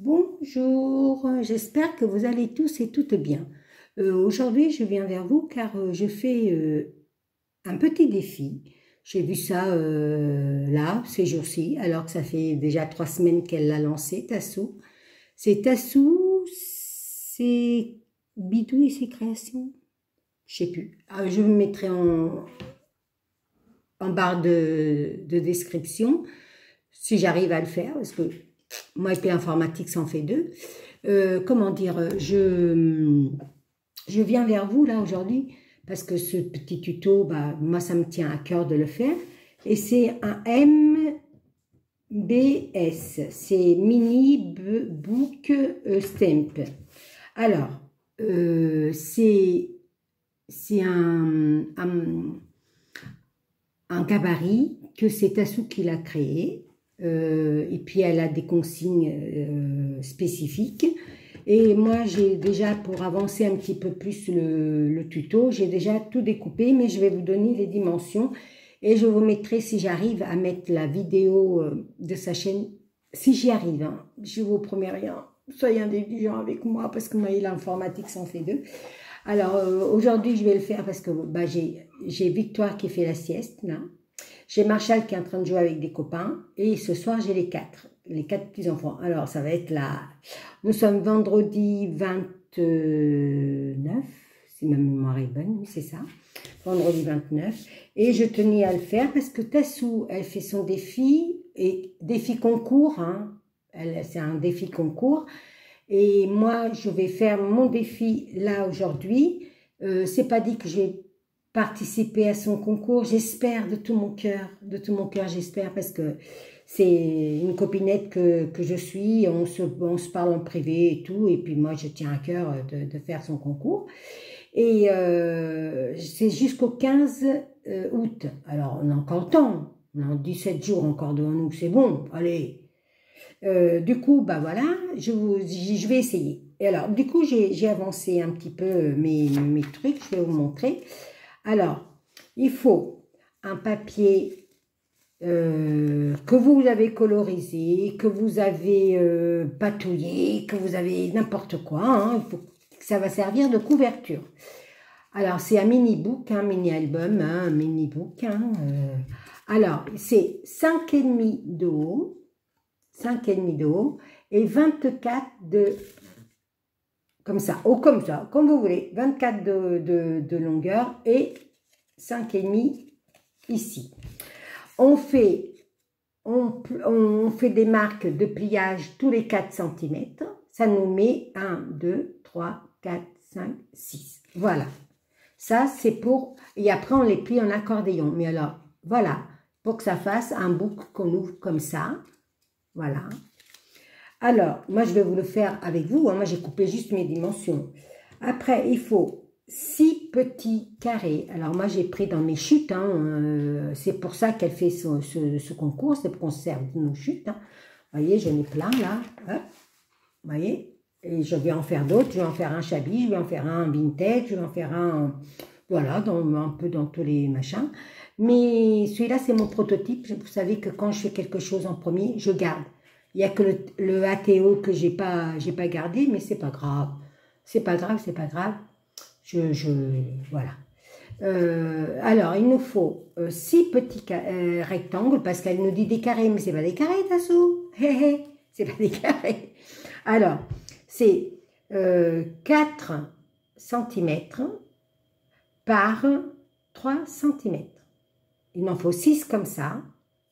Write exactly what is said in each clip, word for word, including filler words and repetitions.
Bonjour, j'espère que vous allez tous et toutes bien. Euh, aujourd'hui, je viens vers vous car euh, je fais euh, un petit défi. J'ai vu ça euh, là, ces jours-ci, alors que ça fait déjà trois semaines qu'elle l'a lancé, Tassou. C'est Tassou, c'est Bidou et ses créations. Je sais plus. Ah, je vous mettrai en, en barre de, de description si j'arrive à le faire, parce que moi, et informatique, ça en fait deux. Euh, comment dire, je, je viens vers vous là aujourd'hui parce que ce petit tuto, bah, moi, ça me tient à cœur de le faire. Et c'est un M B S, c'est Mini Book Stamp. Alors, euh, c'est un, un, un gabarit que c'est Tassou qui l'a créé. Euh, et puis elle a des consignes euh, spécifiques. Et moi, j'ai déjà, pour avancer un petit peu plus le, le tuto, j'ai déjà tout découpé, mais je vais vous donner les dimensions. Et je vous mettrai, si j'arrive à mettre la vidéo de sa chaîne, si j'y arrive, hein, je vous promets rien, soyez indulgents avec moi, parce que moi, l'informatique, ça en fait deux. Alors, euh, aujourd'hui, je vais le faire parce que bah, j'ai Victoire qui fait la sieste, là. J'ai Marshall qui est en train de jouer avec des copains. Et ce soir, j'ai les quatre. Les quatre petits-enfants. Alors, ça va être là. Nous sommes vendredi vingt-neuf. Si ma mémoire est bonne, oui, c'est ça. Vendredi vingt-neuf. Et je tenais à le faire parce que Tassou, elle fait son défi. Et défi concours. Hein. C'est un défi concours. Et moi, je vais faire mon défi là aujourd'hui. Euh, c'est pas dit que je vais participer à son concours, j'espère de tout mon cœur, de tout mon cœur, j'espère, parce que c'est une copinette que, que je suis, on se, on se parle en privé et tout, et puis moi je tiens à cœur de, de faire son concours, et euh, c'est jusqu'au quinze août, alors on a encore le temps, on a dix-sept jours encore devant nous, c'est bon, allez, euh, du coup, bah voilà, je, vous, je vais essayer, et alors du coup j'ai avancé un petit peu mes, mes trucs, je vais vous montrer. Alors, il faut un papier euh, que vous avez colorisé, que vous avez euh, patouillé, que vous avez n'importe quoi. Hein, il faut que ça va servir de couverture. Alors, c'est un mini-book, un mini-album, hein, un mini-book. Hein, euh. Alors, c'est cinq virgule cinq de haut, cinq virgule cinq de haut et vingt-quatre de... Comme ça, ou comme ça, comme vous voulez, vingt-quatre de, de, de longueur et cinq virgule cinq ici. On fait, on, on fait des marques de pliage tous les quatre centimètres. Ça nous met un, deux, trois, quatre, cinq, six. Voilà. Ça, c'est pour... Et après, on les plie en accordéon. Mais alors, voilà. Pour que ça fasse un bouc qu'on ouvre comme ça. Voilà. Alors, moi, je vais vous le faire avec vous. Hein. Moi, j'ai coupé juste mes dimensions. Après, il faut six petits carrés. Alors, moi, j'ai pris dans mes chutes. Hein. Euh, c'est pour ça qu'elle fait ce, ce, ce concours. C'est pour qu'on se serve de nos chutes. Hein. Vous voyez, j'en ai plein, là. Hop. Vous voyez. Et je vais en faire d'autres. Je vais en faire un chablis. Je vais en faire un vintage. Je vais en faire un... Voilà, dans, un peu dans tous les machins. Mais celui-là, c'est mon prototype. Vous savez que quand je fais quelque chose en premier, je garde. Il n'y a que le, le A T O que je n'ai pas, j'ai pas gardé, mais c'est pas grave. C'est pas grave, c'est pas grave. Je, je, voilà. Euh, alors, il nous faut euh, six petits euh, rectangles, parce qu'elle nous dit des carrés, mais c'est pas des carrés, Tassou. Hé hé, c'est pas des carrés. Alors, c'est euh, quatre centimètres par trois centimètres. Il en faut six comme ça.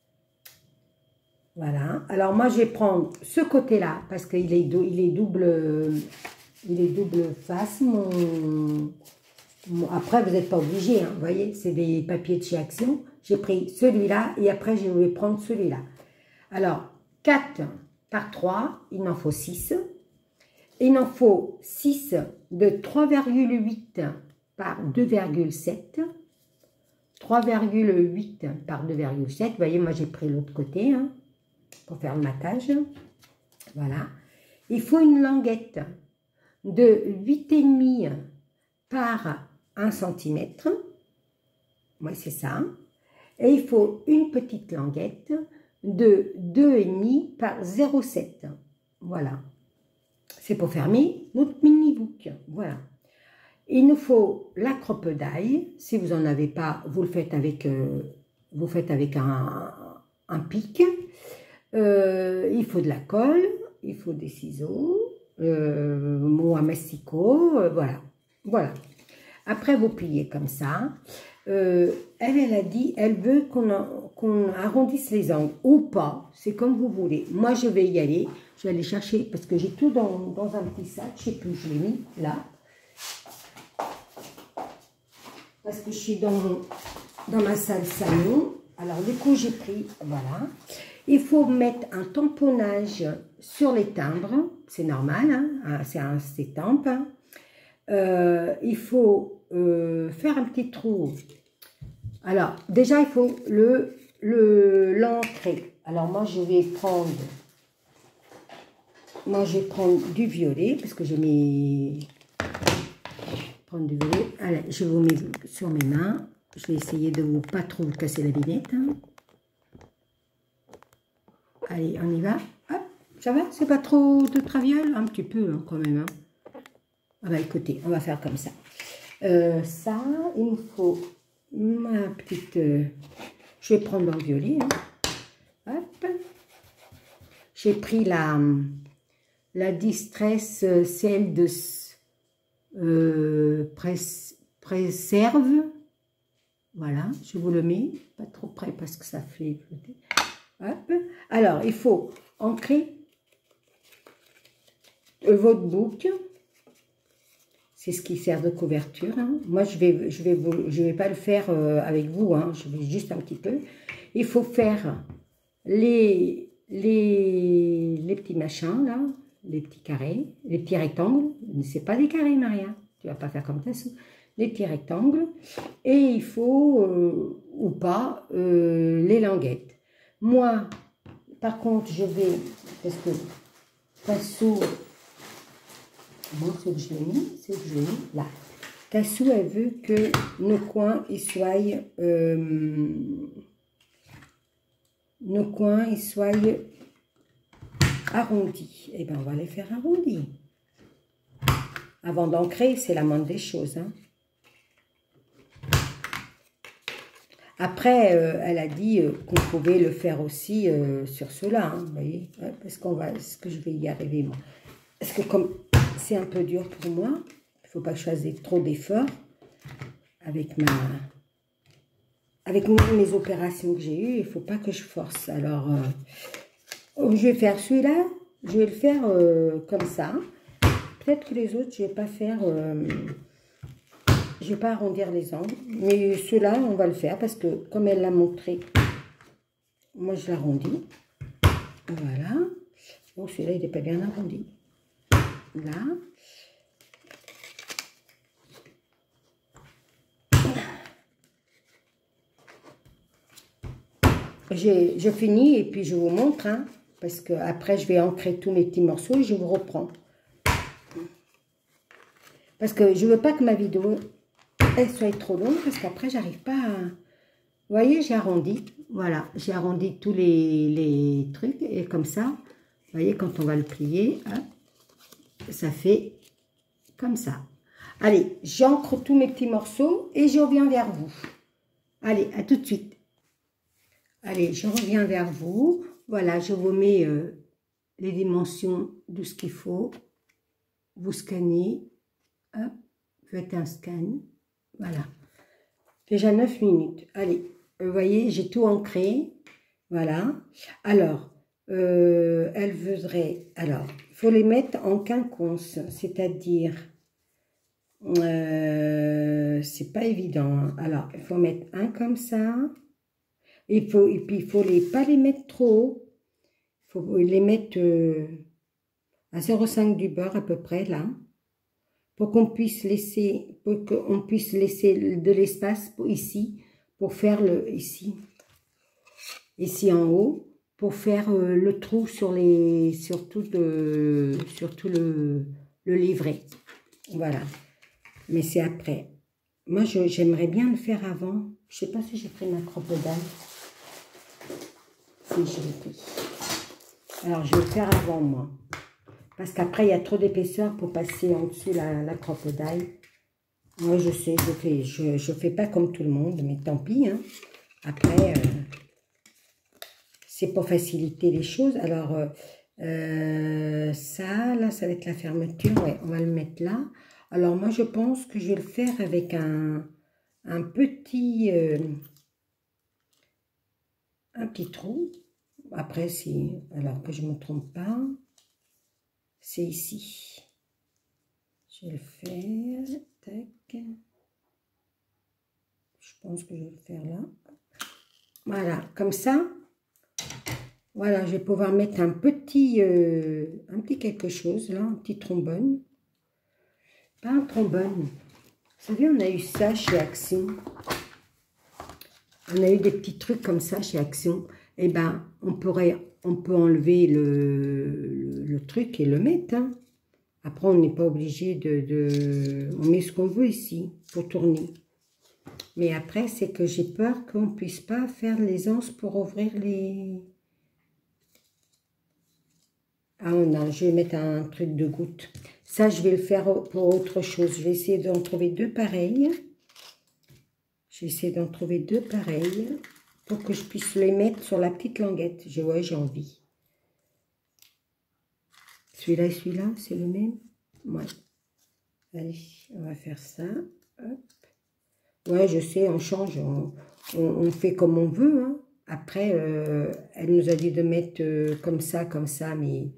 Voilà. Alors, moi, je vais prendre ce côté-là, parce qu'il est, il est double... Il est double face, mon... mon... Après, vous n'êtes pas obligé, hein, vous voyez, c'est des papiers de chez Action. J'ai pris celui-là et après, je vais prendre celui-là. Alors, quatre par trois, il en faut six. Il en faut six de trois virgule huit par deux virgule sept. trois virgule huit par deux virgule sept. Vous voyez, moi, j'ai pris l'autre côté, hein, pour faire le matage. Voilà. Il faut une languette de huit virgule cinq par un centimètre. Oui, c'est ça. Et il faut une petite languette de deux virgule cinq par zéro virgule sept. Voilà. c'est pour fermer notre mini-book. Voilà. Il nous faut la crope-daille. Si vous n'en avez pas, vous le faites avec, euh, vous faites avec un, un pic. Euh, il faut de la colle, il faut des ciseaux, euh, mot à masticot, euh, voilà. Voilà. Après, vous pliez comme ça. Euh, elle, elle a dit, elle veut qu'on qu'on arrondisse les angles ou pas, c'est comme vous voulez. Moi, je vais y aller, je vais aller chercher, parce que j'ai tout dans, dans un petit sac, je sais plus, je l'ai mis là. Parce que je suis dans, dans ma salle salon. Alors, du coup, j'ai pris, voilà. Il faut mettre un tamponnage sur les timbres, c'est normal, hein, c'est un étampe. Euh, il faut euh, faire un petit trou. Alors, déjà, il faut le le l'ancrer. Alors, moi, je vais prendre, moi, je vais prendre du violet, parce que je mets, prendre du violet. Allez, je vous mets sur mes mains. Je vais essayer de vous pas trop casser la binette. Hein. Allez, on y va. Hop, ça va? C'est pas trop de traviole? Un petit peu, hein, quand même. Hein. Ah bah, écoutez, on va faire comme ça. Euh, ça, il me faut ma petite... Euh, je vais prendre le violet. Hein. Hop. J'ai pris la, la Distress, celle de euh, presse, préserve. Voilà, je vous le mets. Pas trop près parce que ça fait flotter. Hop. Alors, il faut ancrer votre book. C'est ce qui sert de couverture. Hein. Moi, je vais, je vais, vous, je vais pas le faire euh, avec vous. Hein. Je vais juste un petit peu. Il faut faire les, les, les petits machins là, les petits carrés, les petits rectangles. C'est pas des carrés, Maria. Tu vas pas faire comme ça. Les petits rectangles. Et il faut euh, ou pas euh, les languettes. Moi, par contre, je vais, parce que Tassou, bon, c'est que je l'ai mis, c'est que je l'ai mis là. Tassou, elle veut que nos coins, ils soient, euh, nos coins, ils soient arrondis. Et bien, on va les faire arrondis. Avant d'ancrer, c'est la moindre des choses, hein. Après, euh, elle a dit euh, qu'on pouvait le faire aussi euh, sur cela, hein, vous voyez, ouais, parce qu'on va, est-ce que je vais y arriver, moi? Parce que comme c'est un peu dur pour moi, il ne faut pas que je fasse trop d'efforts avec ma, avec mes opérations que j'ai eues, il ne faut pas que je force. Alors, euh, je vais faire celui-là, je vais le faire euh, comme ça. Peut-être que les autres, je ne vais pas faire... Euh, je ne vais pas arrondir les angles, mais ceux-là, on va le faire parce que, comme elle l'a montré, moi, je l'arrondis. Voilà. Bon, celui-là, il n'est pas bien arrondi. Là. Je finis et puis je vous montre, hein, parce que après, je vais ancrer tous mes petits morceaux et je vous reprends. Parce que je ne veux pas que ma vidéo... elle soit trop longue parce qu'après j'arrive pas à... Vous voyez, j'ai arrondi, voilà, j'ai arrondi tous les, les trucs et comme ça, vous voyez, quand on va le plier, hop, ça fait comme ça. Allez, j'ancre tous mes petits morceaux et je reviens vers vous. Allez, à tout de suite. Allez, je reviens vers vous. Voilà, je vous mets euh, les dimensions de ce qu'il faut. Vous scannez, hop, faites un scan. Voilà, déjà neuf minutes. Allez, vous voyez, j'ai tout ancré. Voilà. Alors, euh, elle voudrait... Alors, il faut les mettre en quinconce, c'est-à-dire... Euh, c'est pas évident. Hein. Alors, il faut mettre un comme ça. Il faut, et puis, il faut les, pas les mettre trop haut. Il faut les mettre euh, à zéro virgule cinq du beurre à peu près, là. Pour qu'on puisse laisser, pour qu'on puisse laisser de l'espace ici, pour faire le, ici, ici en haut, pour faire euh, le trou sur les, sur tout, de, sur tout le, le livret. Voilà. Mais c'est après. Moi, j'aimerais bien le faire avant. Je ne sais pas si j'ai pris ma crope-daille. Si, je l'ai pris. Alors, je vais le faire avant, moi. Parce qu'après, il y a trop d'épaisseur pour passer en dessous la, la crocodile. Moi, je sais, je fais, je, je fais pas comme tout le monde, mais tant pis. Hein. Après, euh, c'est pour faciliter les choses. Alors, euh, euh, ça, là, ça va être la fermeture. Ouais, on va le mettre là. Alors, moi, je pense que je vais le faire avec un, un petit... Euh, un petit trou. Après, si, alors que je ne me trompe pas, c'est ici. Je vais le faire. Tac. Je pense que je vais le faire là. Voilà, comme ça. Voilà, je vais pouvoir mettre un petit, euh, un petit quelque chose, là, un petit trombone. Pas un trombone. Vous savez, on a eu ça chez Action. On a eu des petits trucs comme ça chez Action. Eh ben, on pourrait, on peut enlever le, le, le truc et le mettre. Hein. Après, on n'est pas obligé de, de... On met ce qu'on veut ici pour tourner. Mais après, c'est que j'ai peur qu'on ne puisse pas faire les anses pour ouvrir les... Ah non, je vais mettre un truc de goutte. Ça, je vais le faire pour autre chose. Je vais essayer d'en trouver deux pareils. Je vais essayer d'en trouver deux pareils pour que je puisse les mettre sur la petite languette. Je, ouais, j'ai envie. Celui-là et celui-là, c'est le même? Ouais. Allez, on va faire ça. Hop. Ouais, je sais, on change, on, on, on fait comme on veut. Hein. Après, euh, elle nous a dit de mettre euh, comme ça, comme ça, mais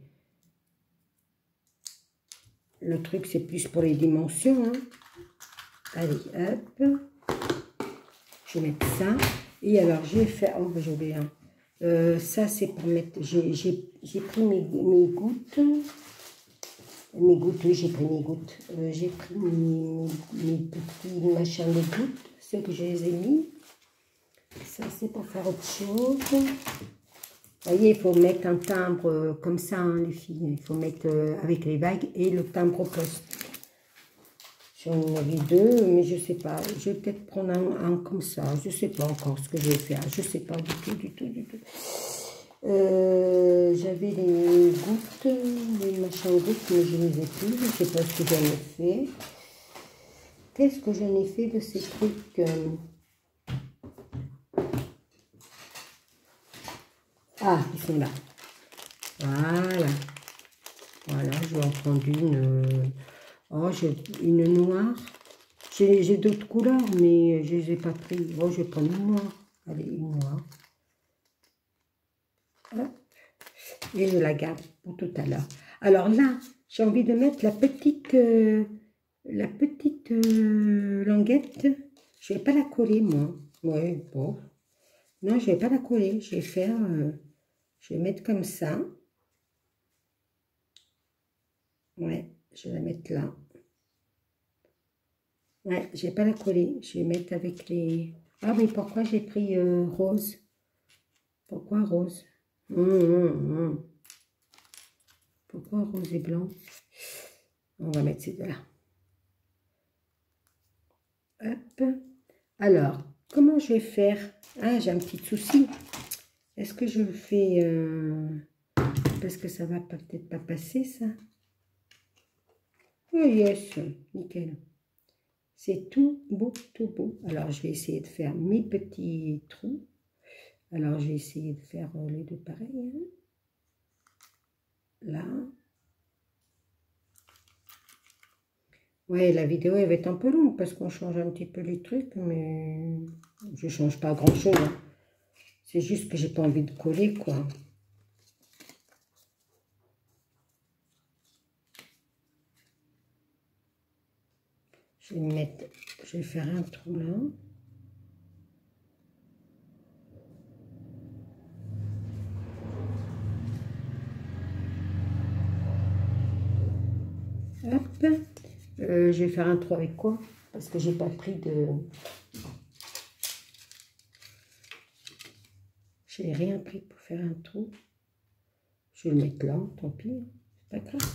le truc, c'est plus pour les dimensions. Hein. Allez, hop. Je vais mettre ça. Et alors, je vais faire... Oh, j'ai oublié un. Euh, ça, c'est pour mettre... J'ai pris mes, mes gouttes. Mes gouttes, oui, j'ai pris mes gouttes. Euh, j'ai pris mes, mes petits machins de gouttes, ceux que je les ai mis. Ça, c'est pour faire autre chose. Vous voyez, il faut mettre un timbre comme ça, hein, les filles. Il faut mettre euh, avec les vagues et le timbre au poste. J'en avais deux, mais je ne sais pas. Je vais peut-être prendre un, un comme ça. Je ne sais pas encore ce que je vais faire. Je ne sais pas du tout, du tout, du tout. Euh, J'avais les gouttes, les machins gouttes, mais je ne les ai plus. Je ne sais pas ce que j'en ai fait. Qu'est-ce que j'en ai fait de ces trucs euh... Ah, ils sont là. Voilà. Voilà, je vais en prendre une. Euh... Oh, j'ai une noire. J'ai d'autres couleurs, mais je ne les ai pas pris. Bon, je vais prendre une noire. Allez, une noire. Hop. Et je la garde pour tout à l'heure. Alors là, j'ai envie de mettre la petite, euh, la petite euh, languette. Je ne vais pas la coller, moi. Ouais, bon. Non, je ne vais pas la coller. Je vais faire, euh, je vais mettre comme ça. Ouais, je vais la mettre là. Ouais, je ne vais pas la coller. Je vais mettre avec les... Ah, mais pourquoi j'ai pris euh, rose? Pourquoi rose? Hum, hum, hum. Pourquoi rose et blanc? On va mettre ces deux-là. Hop. Alors, comment je vais faire? Ah, j'ai un petit souci. Est-ce que je le fais... Euh... Parce que ça va peut-être pas passer, ça. Oh yes, nickel. C'est tout beau, tout beau. Alors, je vais essayer de faire mes petits trous. Alors, je vais essayer de faire les deux pareils. Hein. Là. Ouais, la vidéo, elle va être un peu longue parce qu'on change un petit peu les trucs, mais je change pas grand-chose. Hein. C'est juste que j'ai pas envie de coller, quoi. Je vais mettre, je vais faire un trou là. Hop. Euh, je vais faire un trou avec quoi? Parce que j'ai pas pris de... J'ai rien pris pour faire un trou. Je vais le mettre là, tant pis. C'est pas grave.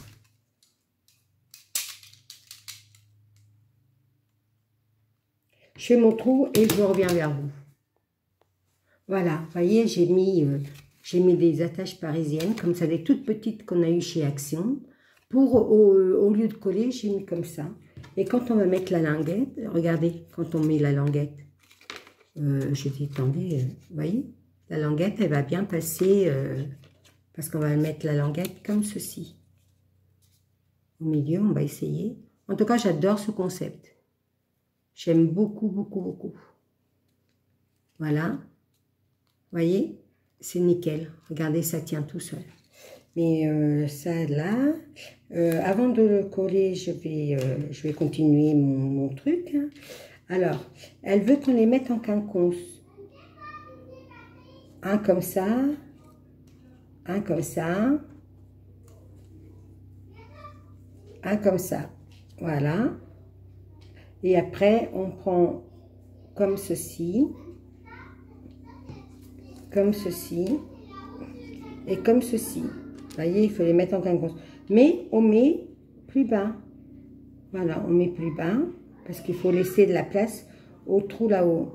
Je fais mon trou et je reviens vers vous. Voilà, vous voyez, j'ai mis, euh, j'ai mis des attaches parisiennes, comme ça, des toutes petites qu'on a eues chez Action. Pour, au, au lieu de coller, j'ai mis comme ça. Et quand on va mettre la languette, regardez, quand on met la languette, euh, je dis, attendez, euh, vous voyez, la languette, elle va bien passer, euh, parce qu'on va mettre la languette comme ceci. Au milieu, on va essayer. En tout cas, j'adore ce concept. J'aime beaucoup, beaucoup, beaucoup. Voilà. Vous voyez, c'est nickel. Regardez, ça tient tout seul. Mais euh, ça, là, euh, avant de le coller, je vais, euh, je vais continuer mon, mon truc. Hein. Alors, elle veut qu'on les mette en quinconce. Un comme ça, un comme ça, un comme ça. Voilà. Et après, on prend comme ceci, comme ceci, et comme ceci. Vous voyez, il faut les mettre en quinconce. Mais on met plus bas. Voilà, on met plus bas, parce qu'il faut laisser de la place au trou là-haut.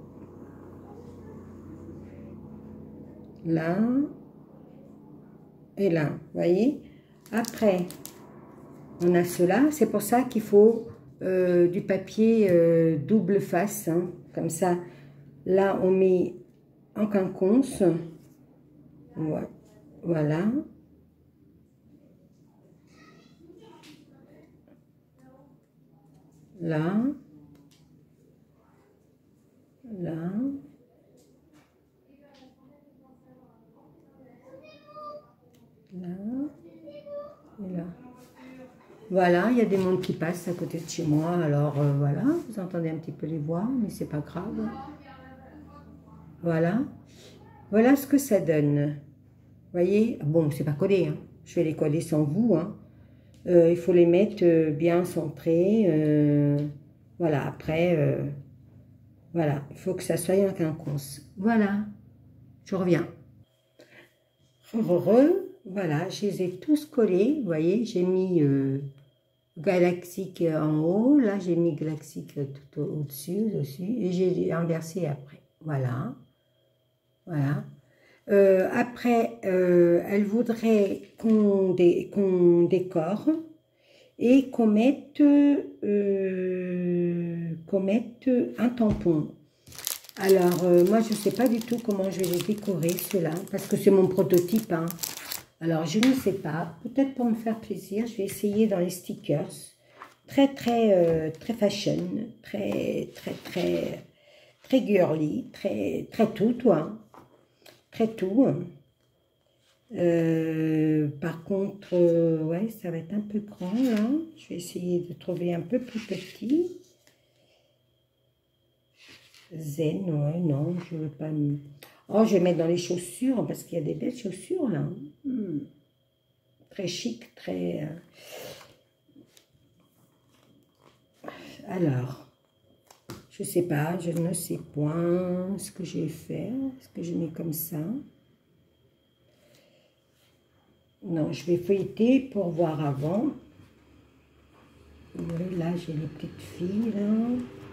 Là, et là, vous voyez. Après, on a cela. C'est pour ça qu'il faut euh, du papier euh, double face, hein, comme ça. Là, on met en quinconce. Voilà. Là. Là. Là. Et là. Voilà, il y a des mondes qui passent à côté de chez moi. Alors, euh, voilà, vous entendez un petit peu les voix, mais c'est pas grave. Voilà. Voilà ce que ça donne. Vous voyez, bon, c'est pas collé, hein. Je vais les coller sans vous, hein. Euh, il faut les mettre euh, bien centrés. Euh, voilà, après, euh, voilà, il faut que ça soit un quinconce. Voilà, je reviens. Heureux, voilà, je les ai tous collés. Vous voyez, j'ai mis euh, Galactique en haut. Là, j'ai mis Galactique tout au-dessus, dessus, et j'ai inversé après. Voilà, voilà. Euh, après, euh, elle voudrait qu'on dé, qu'on décore et qu'on mette, euh, qu'on mette un tampon. Alors, euh, moi, je ne sais pas du tout comment je vais les décorer, ceux-là, parce que c'est mon prototype. Hein. Alors, je ne sais pas. Peut-être pour me faire plaisir, je vais essayer dans les stickers. Très, très, euh, très fashion, très, très, très, très girly, très, très tout, toi. Très tout. Euh, par contre, euh, ouais, ça va être un peu grand, là. Je vais essayer de trouver un peu plus petit. Zen, ouais, non, je ne veux pas... Oh, je vais mettre dans les chaussures, parce qu'il y a des belles chaussures, là. Hmm. Très chic, très... Alors, je sais pas, je ne sais point ce que je vais faire. Est-ce que je mets comme ça? Non, je vais feuilleter pour voir avant. Oui, là, j'ai les petites filles, là.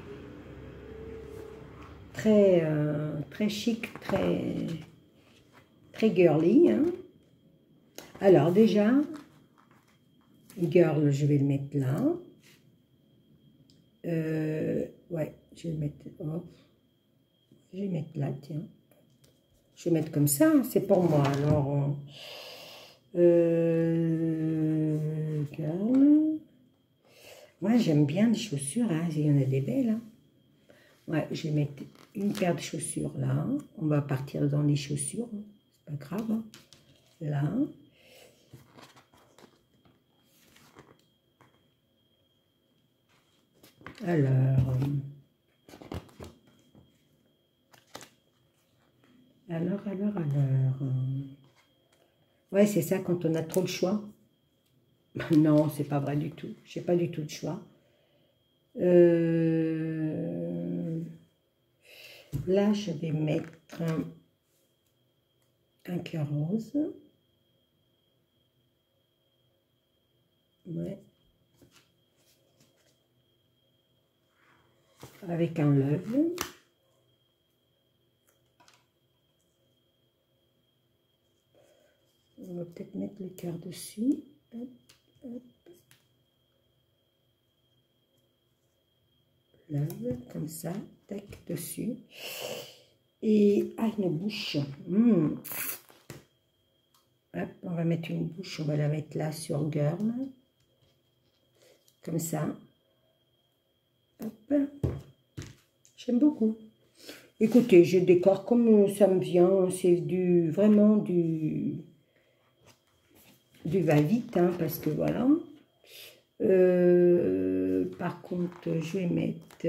Très, euh, très chic, très, très girly. Hein. Alors, déjà, girl, je vais le mettre là. Euh, ouais, je vais le mettre... Oh, je vais le mettre là, tiens. Je vais mettre comme ça, hein, c'est pour moi. Alors... Euh, girl. Moi, j'aime bien les chaussures, hein. Il y en a des belles. Hein. Ouais, je vais mettre une paire de chaussures là. On va partir dans les chaussures. Hein. C'est pas grave. Hein. Là. Alors. Alors, alors, alors. Ouais, c'est ça quand on a trop le choix. Non, c'est pas vrai du tout. J'ai pas du tout de choix. Euh, là, je vais mettre un, un cœur rose. Ouais. Avec un love. On va peut-être mettre le cœur dessus. Hop, hop. lave, comme ça, tac, dessus. Et, ah, une bouche. Mmh. Hop, on va mettre une bouche, on va la mettre là sur Girl. Comme ça. Hop. J'aime beaucoup. Écoutez, je décore comme ça me vient. C'est du vraiment du, du va-vite, hein, parce que voilà. Euh, par contre, je vais mettre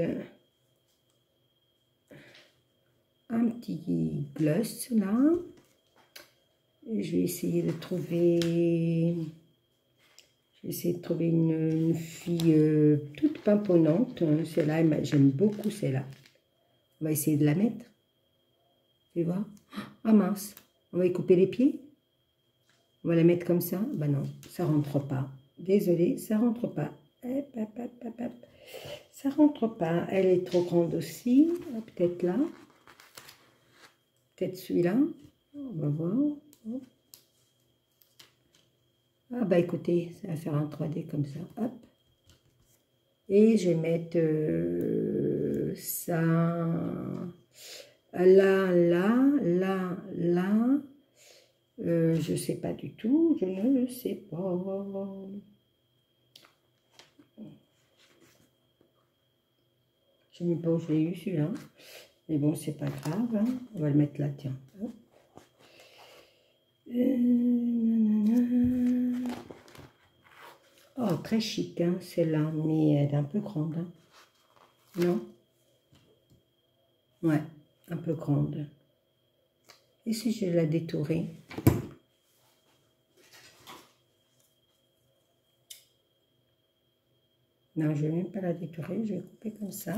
un petit gloss là. Et je vais essayer de trouver... Je vais essayer de trouver une, une fille euh, toute pimponnante. Celle-là, j'aime beaucoup celle-là. On va essayer de la mettre. Tu vois? Ah mince, on va y couper les pieds. On va la mettre comme ça. Ben non, ça rentre pas. Désolée, ça rentre pas. Hop, hop, hop, hop, hop. Ça rentre pas. Elle est trop grande aussi. Peut-être là. Peut-être celui-là. On va voir. Ah bah écoutez, ça va faire un trois D comme ça. Hop. Et je vais mettre euh, ça là, là, là, là. Euh, je ne sais pas du tout. Je ne le sais pas. Je ne sais pas où je l'ai eu celui-là. Mais bon, c'est pas grave. Hein. On va le mettre là, tiens. Hop. Oh, très chic, hein, celle-là, mais elle est un peu grande. Hein. Non? Ouais, un peu grande. Et si je la détourais? Non, je ne vais même pas la détourer, je vais couper comme ça.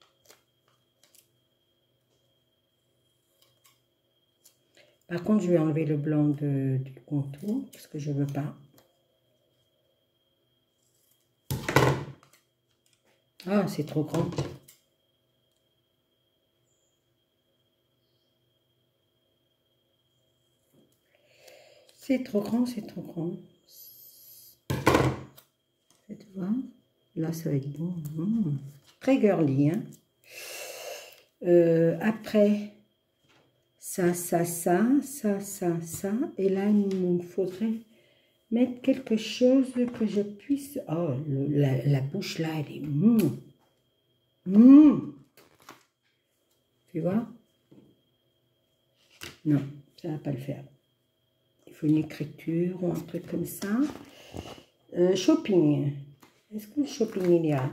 Par contre, je vais enlever le blanc de, du contour, parce que je ne veux pas. Ah, c'est trop grand. C'est trop grand, c'est trop grand. Tu vois? Là, ça va être bon. Mmh. Très girly, hein. Euh, après, ça, ça, ça, ça, ça, ça. Et là, il me faudrait mettre quelque chose que je puisse... Oh, le, la, la bouche là, elle est... Mmh. Mmh. Tu vois? Non, ça ne va pas le faire. Il faut une écriture ou un truc comme ça. Euh, shopping. Est-ce que le shopping, il y a?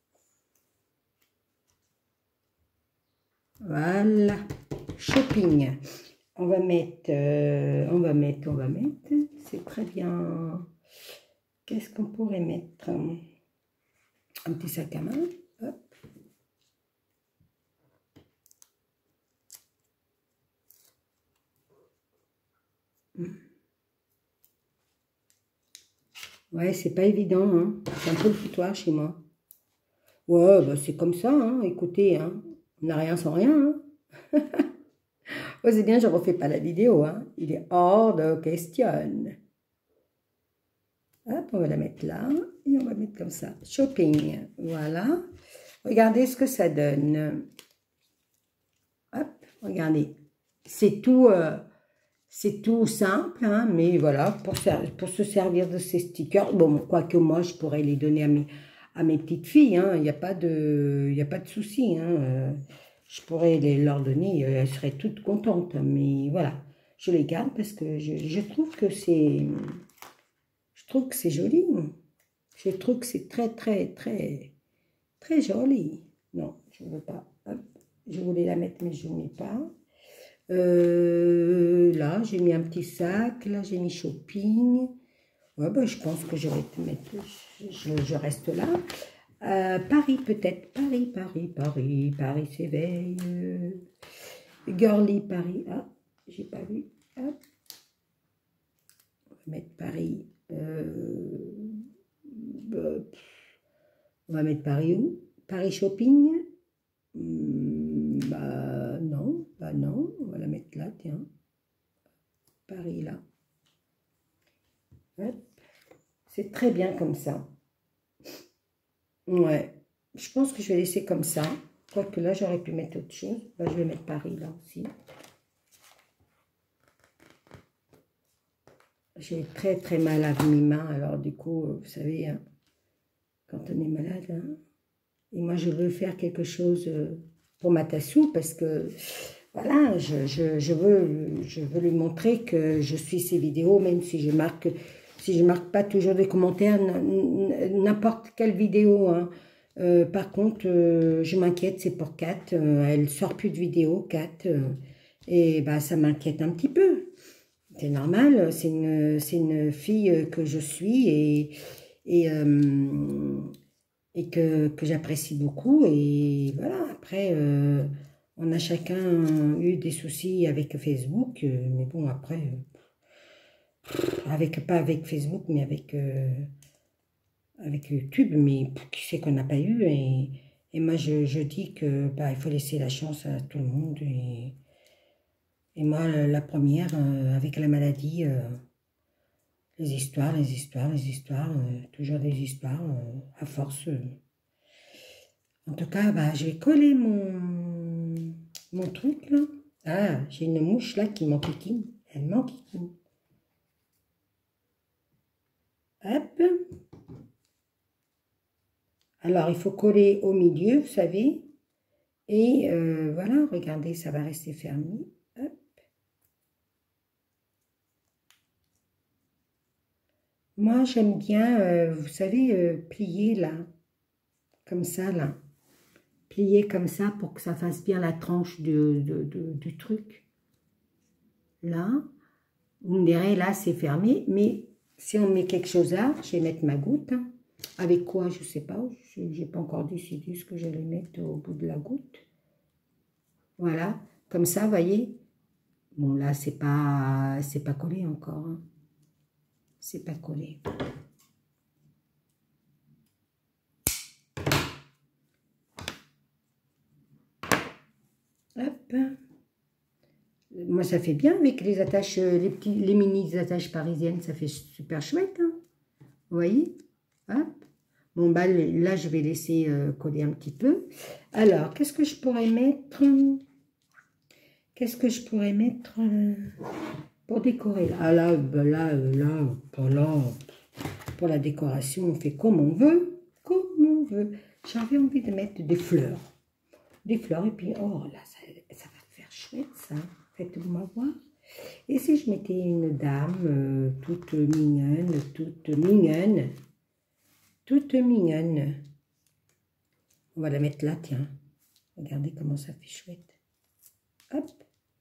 Voilà. Shopping. On va mettre... Euh, on va mettre, on va mettre. C'est très bien. Qu'est-ce qu'on pourrait mettre? Un petit sac à main. Hop. Ouais, c'est pas évident, hein. C'est un peu le foutoir chez moi. Ouais, bah c'est comme ça, hein. Écoutez, hein. On n'a rien sans rien, hein. Oh, c'est bien, je ne refais pas la vidéo, hein. Il est hors de question. Hop, on va la mettre là. Et on va mettre comme ça. Shopping. Voilà. Regardez ce que ça donne. Hop, regardez. C'est tout... Euh, C'est tout simple, hein, mais voilà, pour, pour se servir de ces stickers, bon, quoique moi, je pourrais les donner à mes, à mes petites filles, hein, il n'y a pas de, il n'y a pas de souci, hein, euh, je pourrais les leur donner, elles seraient toutes contentes, mais voilà, je les garde parce que je, je trouve que c'est, je trouve que c'est joli, je trouve que c'est très, très, très, très joli. Non, je ne veux pas, hop, je voulais la mettre, mais je ne mets pas. Euh, là, j'ai mis un petit sac. Là, j'ai mis shopping. Ouais, ben, je pense que je vais te mettre. Je, je reste là. Euh, Paris, peut-être. Paris, Paris, Paris. Paris s'éveille. Girly, Paris. Ah, j'ai pas vu. Hop. On va mettre Paris. Euh, bah, on va mettre Paris où? Paris shopping. Hum, bah non, bah non, on va la mettre là, tiens. Paris là. C'est très bien comme ça. Ouais. je pense que je vais laisser comme ça. Quoique là, j'aurais pu mettre autre chose. Bah, je vais mettre Paris là aussi. J'ai très très mal à mes mains. Alors du coup, vous savez, hein, quand on est malade, hein, et moi je veux faire quelque chose pour ma Tassou parce que voilà, je, je, je, veux, je veux lui montrer que je suis ses vidéos, même si je marque, si je marque pas toujours des commentaires, n'importe quelle vidéo. Hein. Euh, par contre, euh, je m'inquiète, c'est pour Kat. Euh, elle sort plus de vidéos, Kat. Euh, et bah, ça m'inquiète un petit peu. C'est normal, c'est une, c'est une fille que je suis et, et, euh, et que, que j'apprécie beaucoup. Et voilà, après, euh, on a chacun eu des soucis avec Facebook. Euh, mais bon, après, euh, avec, pas avec Facebook, mais avec... Euh, avec YouTube, mais qui c'est qu'on n'a pas eu, et, et moi je, je dis que bah, il faut laisser la chance à tout le monde, et, et moi la première, euh, avec la maladie, euh, les histoires, les histoires, les histoires, euh, toujours des histoires, euh, à force. Euh. En tout cas, bah, je vais coller mon, mon truc là. Ah, j'ai une mouche là qui m'enquiquine, elle m'enquiquine. Hop. Alors, il faut coller au milieu, vous savez. Et euh, voilà, regardez, ça va rester fermé. Hop. Moi, j'aime bien, euh, vous savez, euh, plier là. Comme ça, là. Plier comme ça pour que ça fasse bien la tranche de, de, de, du truc. Là. Vous me direz, là, c'est fermé. Mais si on met quelque chose là, je vais mettre ma goutte. Hein. Avec quoi, je ne sais pas. Je n'ai pas encore décidé ce que j'allais mettre au bout de la goutte. Voilà. Comme ça, vous voyez. Bon, là, c'est pas, c'est pas collé encore. Hein. C'est pas collé. Hop. Moi, ça fait bien avec les attaches, les petits, les mini attaches parisiennes. Ça fait super chouette. Hein. Vous voyez? Hop. Bon, bah, là, je vais laisser euh, coller un petit peu. Alors, qu'est-ce que je pourrais mettre? Qu'est-ce que je pourrais mettre euh, pour décorer? Là, ah, là, bah, là, là, là, là, pour la décoration, on fait comme on veut. Comme on veut. J'avais envie de mettre des fleurs. Des fleurs, et puis, oh, là, ça, ça va faire chouette, ça. Faites-moi voir. Et si je mettais une dame euh, toute mignonne, toute mignonne, toute mignonne. On va la mettre là, tiens. Regardez comment ça fait chouette. Hop.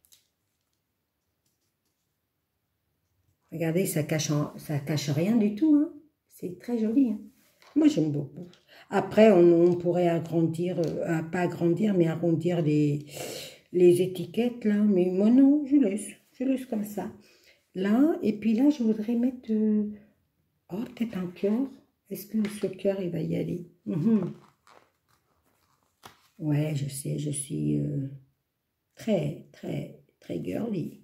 Regardez, ça cache, en, ça cache rien du tout. Hein. C'est très joli. Hein. Moi, j'aime beaucoup. Après, on, on pourrait agrandir, euh, pas agrandir, mais arrondir les, les étiquettes, là. Mais moi, non, je laisse. Je laisse comme ça. Là, et puis là, je voudrais mettre... Euh, oh, peut-être un cœur. Est-ce que ce cœur, il va y aller? Mmh. Ouais, je sais, je suis euh, très, très, très girly.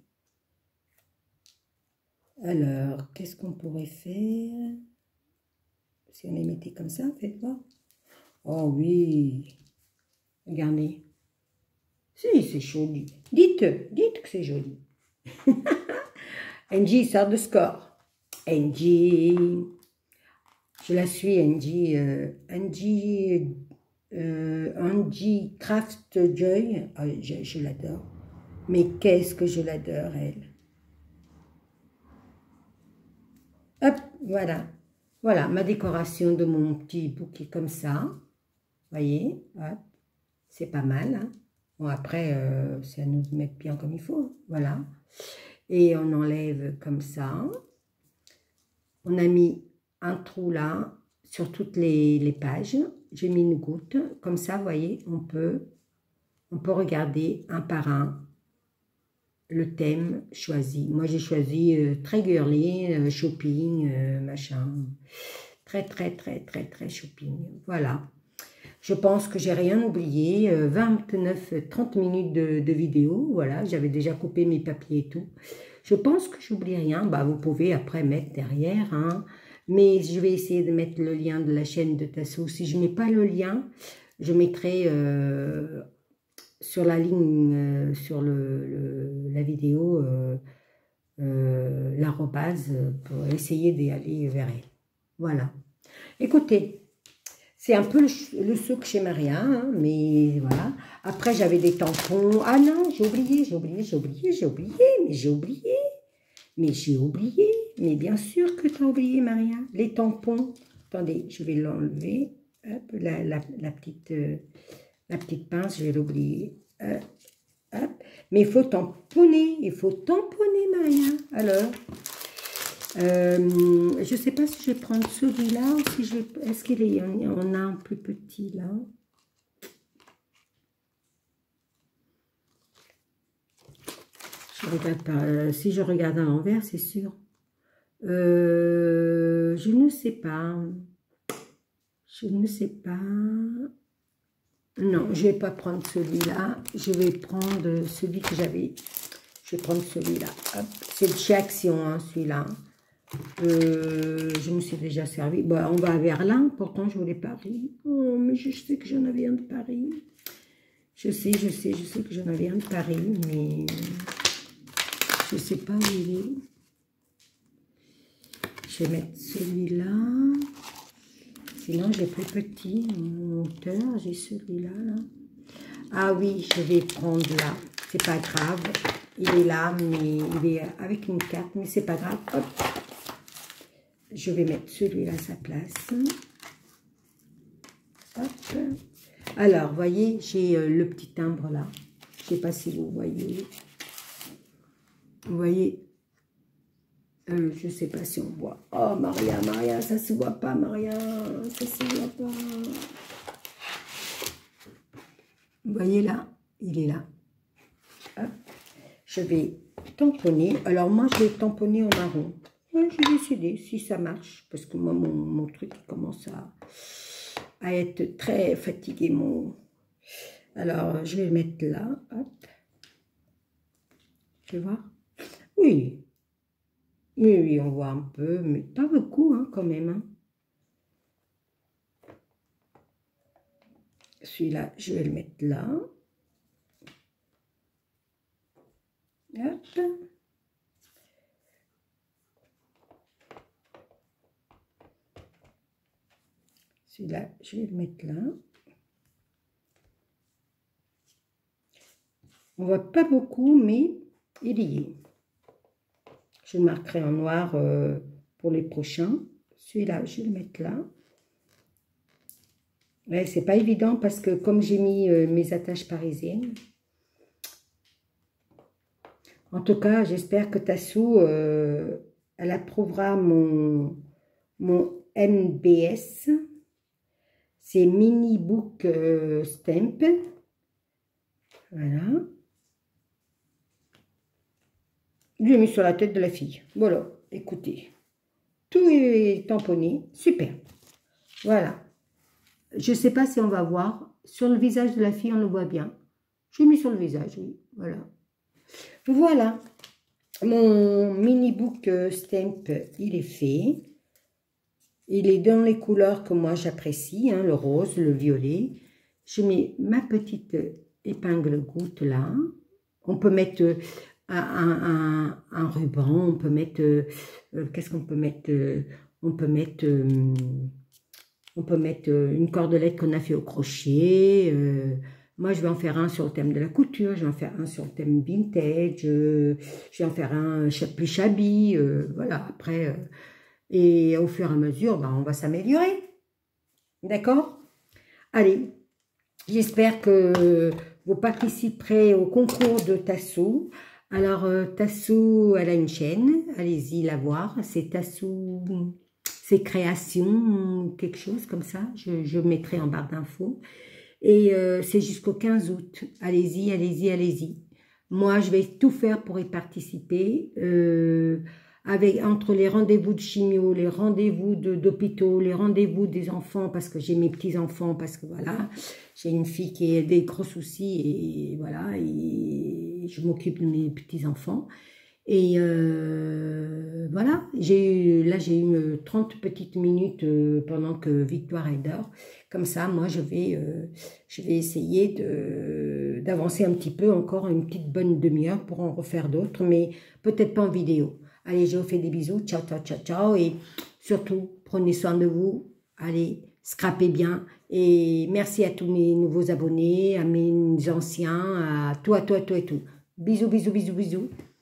Alors, qu'est-ce qu'on pourrait faire? Si on les mettait comme ça, faites voir. Oh oui. Regardez. Si, c'est joli. Dites, dites que c'est joli. Angie sort de score. Angie. Je la suis, Angie. Euh, Angie, euh, Angie Craft Joy. Oh, je je l'adore. Mais qu'est-ce que je l'adore, elle. Hop, voilà. Voilà, ma décoration de mon petit bouquet comme ça. Voyez, hop. C'est pas mal. Hein. Bon, après, euh, c'est à nous de mettre bien comme il faut. Hein. Voilà. Et on enlève comme ça. On a mis un trou là sur toutes les, les pages. J'ai mis une goutte. Comme ça, vous voyez, on peut, on peut regarder un par un le thème choisi. Moi, j'ai choisi euh, très girly, euh, shopping, euh, machin. Très, très, très, très, très shopping. Voilà. Je pense que j'ai rien oublié. Euh, vingt-neuf trente minutes de, de vidéo. Voilà, j'avais déjà coupé mes papiers et tout. Je pense que j'oublie rien. Bah, vous pouvez après mettre derrière hein, Mais je vais essayer de mettre le lien de la chaîne de Tasso. Si je ne mets pas le lien, je mettrai euh, sur la ligne, euh, sur le, le, la vidéo, euh, euh, l'arrobase pour essayer d'y vers elle. Voilà. Écoutez, c'est un peu le, le souk chez Maria, hein, mais voilà. Après, j'avais des tampons. Ah non, j'ai oublié, j'ai oublié, j'ai oublié, j'ai oublié, mais j'ai oublié. Mais j'ai oublié. Mais bien sûr que tu as oublié, Maria. Les tampons. Attendez, je vais l'enlever. Hop, la, la, la, petite, euh, la petite pince, je vais l'oublier. Euh, hop. Mais il faut tamponner. Il faut tamponner, Maria. Alors, euh, je ne sais pas si je vais prendre celui-là ou si je vais... Est-ce qu'il est... On a un plus petit, là. Je regarde pas. Euh, si je regarde à l'envers, c'est sûr. Euh, je ne sais pas. Je ne sais pas. Non, je ne vais pas prendre celui-là. Je vais prendre celui que j'avais. Je vais prendre celui-là. C'est de chez Action, hein, celui-là. Euh, je me suis déjà servi. Bon, on va à Berlin. Pourtant, je voulais Paris. Oh, mais je sais que j'en avais un de Paris. Je sais, je sais, je sais que j'en avais un de Paris, mais je ne sais pas où il est. Je vais mettre celui-là. Sinon, j'ai plus petit en hauteur. J'ai celui-là. Là. Ah oui, je vais prendre là. C'est pas grave. Il est là, mais il est avec une carte, mais c'est pas grave. Hop. Je vais mettre celui-là à sa place. Hop. Alors, vous voyez, j'ai euh, le petit timbre là. Je ne sais pas si vous voyez. Vous voyez. Euh, je ne sais pas si on voit. Oh, Maria, Maria, ça ne se voit pas, Maria. Ça ne se voit pas. Vous voyez là, il est là. Hop. Je vais tamponner. Alors, moi, je vais tamponner en marron. Ouais, j'ai décidé si ça marche. Parce que moi, mon, mon truc commence à, à être très fatigué. Mon... Alors, je vais le mettre là. Hop. Tu vois? Oui. Oui, oui, on voit un peu, mais pas beaucoup, hein, quand même. Hein. Celui-là, je vais le mettre là. Hop. Celui-là, je vais le mettre là. On voit pas beaucoup, mais il y est. Je le marquerai en noir euh, pour les prochains. Celui-là, je vais le mettre là. Ouais, c'est pas évident parce que comme j'ai mis euh, mes attaches parisiennes. En tout cas, j'espère que Tasso, euh, elle approuvera mon, mon M B S. C'est Mini Book euh, Stamp. Voilà. Je l'ai mis sur la tête de la fille. Voilà, écoutez. Tout est tamponné. Super. Voilà. Je ne sais pas si on va voir. Sur le visage de la fille, on le voit bien. Je l'ai mis sur le visage, oui. Voilà. Voilà. Mon mini book stamp, il est fait. Il est dans les couleurs que moi j'apprécie. Hein, le rose, le violet. Je mets ma petite épingle goutte là. On peut mettre... Un, un, un ruban, on peut mettre, euh, qu'est-ce qu'on peut mettre, euh, on peut mettre, euh, on peut mettre une cordelette qu'on a fait au crochet, euh, moi je vais en faire un sur le thème de la couture, je vais en faire un sur le thème vintage, euh, je vais en faire un plus shabby, euh, voilà, après, euh, et au fur et à mesure, ben, on va s'améliorer, d'accord? Allez, j'espère que vous participerez au concours de Tasso. Alors, euh, Tasso, elle a une chaîne, allez-y la voir, c'est Tasso, c'est création, quelque chose comme ça, je, je mettrai en barre d'infos. Et euh, c'est jusqu'au quinze août, allez-y, allez-y, allez-y. Moi, je vais tout faire pour y participer, euh, avec, entre les rendez-vous de chimio, les rendez-vous d'hôpitaux, les rendez-vous des enfants, parce que j'ai mes petits-enfants, parce que voilà, j'ai une fille qui a des gros soucis, et voilà, et je m'occupe de mes petits-enfants. Et euh, voilà, j'ai eu, là j'ai eu trente petites minutes euh, pendant que Victoire est dehors. Comme ça, moi je vais, euh, je vais essayer de, d'avancer un petit peu, encore une petite bonne demi-heure pour en refaire d'autres, mais peut-être pas en vidéo. Allez, je vous fais des bisous, ciao, ciao, ciao, ciao, et surtout, prenez soin de vous, allez, scrapez bien, et merci à tous mes nouveaux abonnés, à mes anciens, à toi, toi, toi et tout. Bisous, bisous, bisous, bisous.